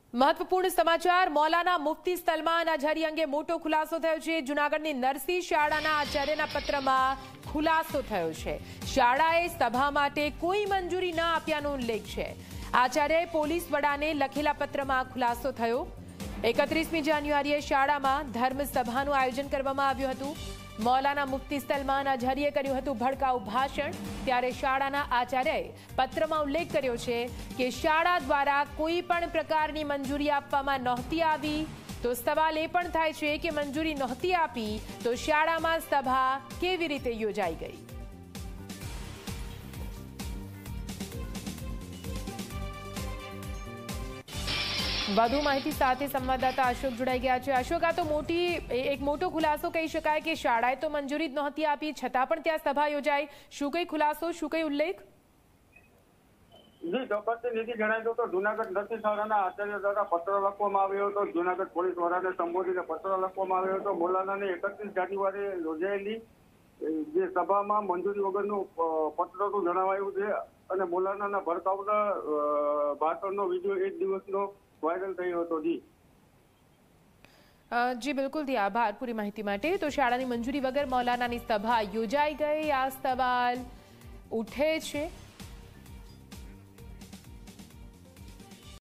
મહત્વપૂર્ણ સમાચાર મૌલાના મુફ્તી સલમાન અઝહરી અંગે મોટો ખુલાસો થયો છે। જૂનાગઢની નરસિંહ શાળાના આચાર્યના પત્રમાં ખુલાસો થયો છે। શાળાએ સભા માટે કોઈ મંજૂરી ન આપ્યાનો ઉલ્લેખ છે। આચાર્યએ પોલીસ વડાને લખેલા પત્રમાં ખુલાસો થયો। 31મી જાન્યુઆરીએ શાળામાં ધર્મસભાનું આયોજન કરવામાં આવ્યું હતું। મૌલાના મુફ્તી સલમાન અઝહરીએ કર્યું હતું ભડકાઉ ભાષણ। ત્યારે શાળાના આચાર્યએ પત્રમાં ઉલ્લેખ કર્યો છે કે શાળા દ્વારા કોઈ પણ પ્રકારની મંજૂરી આપવામાં નહોતી આવી। તો સવાલ એ પણ થાય છે કે મંજૂરી નહોતી આપી તો શાળામાં સભા કેવી રીતે યોજાઈ ગઈ। વધુ માહિતી સાથે સંવાદદાતા અશોક જોડાઈ ગયા છે। અશોક, આ તો એક મોટો ખુલાસો કહી શકાય કે શાળાએ તો મંજૂરી જ નહોતી આપી છતાં પણ ત્યાં સભા યોજાઈ। શું કઈ ખુલાસો, શું કઈ ઉલ્લેખ? જી ચોક્કસથી નીતિ જણાવી દો તો જૂનાગઢ નરસિંહ શાળાના આચાર્ય દ્વારા પત્ર લખવામાં આવ્યો હતો। જૂનાગઢ પોલીસ વડાને સંબોધીને પત્ર લખવામાં આવ્યો હતો। મૌલાનાને 31 જાન્યુઆરીએ યોજાયેલી જે સભામાં મંજૂરી વગરનું પત્રનું જણાવાયું છે અને મૌલાનાના ભડકાઉના ભાષણનો વિડીયો એક દિવસનો વાયરલ થયો હતો। જી બિલકુલ જી, આભાર પૂરી માહિતી માટે। તો શાળાની મંજૂરી વગર મૌલાનાની સભા યોજાઈ ગઈ, આ સવાલ ઉઠે છે।